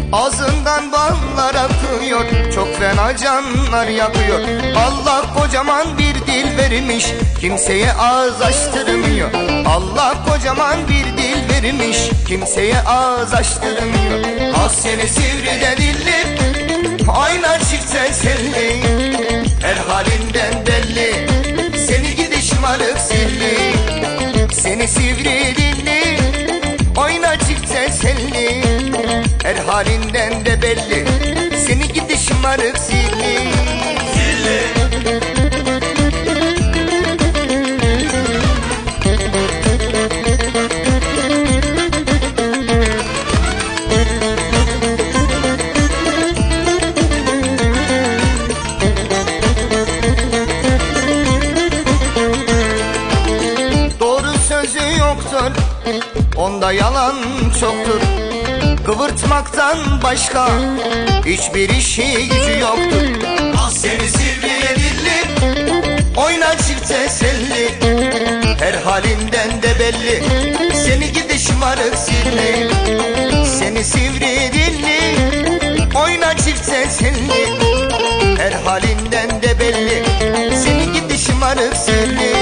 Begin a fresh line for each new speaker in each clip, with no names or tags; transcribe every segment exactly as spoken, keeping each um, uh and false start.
Ağzından ballar akıyor, çok fena canlar yakıyor. Allah kocaman bir dil vermiş, kimseye ağız açtırmıyor. Allah kocaman bir dil vermiş, kimseye ağız açtırmıyor. Ah seni sivri de dilli, ayna çiftse selli, her halinden belli, seni gidi şımarık silli. Seni sivri dilli, oyna çiftse selli, her halinden de belli, seni gidi şımarık silli. Silli. Yoktur, onda yalan çoktur. Kıvırtmaktan başka hiçbir işi gücü yoktur. Ah seni sivri dilli, oyna çift teselli, her halinden de belli, seni gidi şımarık silli. Seni sivri dilli, oyna çift teselli, her halinden de belli, seni gidi şımarık silli.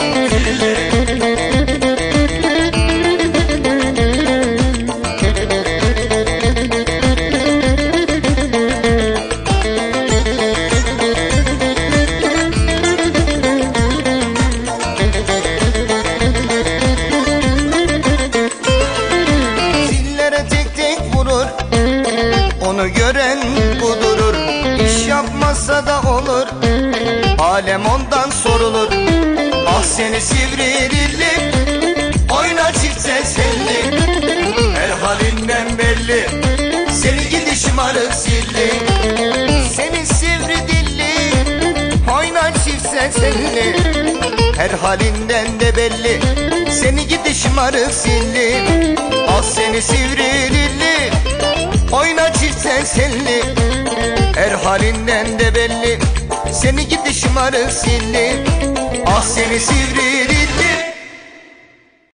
Onu gören kudurur, iş yapmasa da olur, alem ondan sorulur. Ah seni sivri dilli, oyna çift teselli, her halinden belli, seni gidi şımarık silli. Seni sivri dilli, oyna çift teselli, her halinden de belli, seni gidi şımarık silli. Ah seni sivri dilli, oyna çift teselli, her halinden de belli, seni gidi şımarık silli. Ah seni sivri dilli,